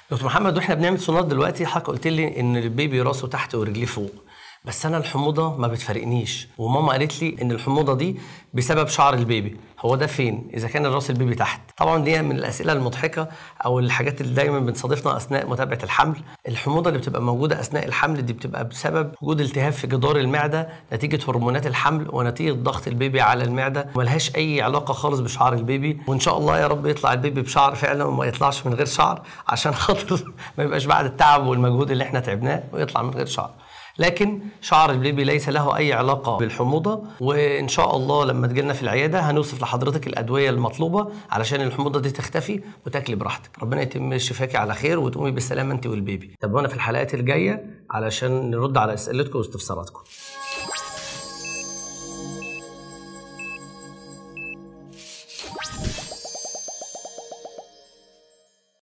دكتور محمد، واحنا بنعمل سونار دلوقتي حضرتك قلت لي ان البيبي راسه تحت ورجليه فوق، بس انا الحموضه ما بتفارقنيش، وماما قالت لي ان الحموضه دي بسبب شعر البيبي. هو ده فين اذا كان راس البيبي تحت؟ طبعا دي من الاسئله المضحكه او الحاجات اللي دايما بتصادفنا اثناء متابعه الحمل. الحموضه اللي بتبقى موجوده اثناء الحمل دي بتبقى بسبب وجود التهاب في جدار المعده نتيجه هرمونات الحمل ونتيجه ضغط البيبي على المعده، وملهاش اي علاقه خالص بشعر البيبي. وان شاء الله يا رب يطلع البيبي بشعر فعلا وما يطلعش من غير شعر، عشان خاطر ما يبقاش بعد التعب والمجهود اللي احنا تعبناه ويطلع من غير شعر. لكن شعر البيبي ليس له اي علاقه بالحموضه، وان شاء الله لما تجيلنا في العياده هنوصف لحضرتك الادويه المطلوبه علشان الحموضه دي تختفي وتاكلي براحتك. ربنا يتم شفاكي على خير وتقومي بالسلامه انت والبيبي. تابعونا في الحلقات الجايه علشان نرد على اسئلتكم واستفساراتكم.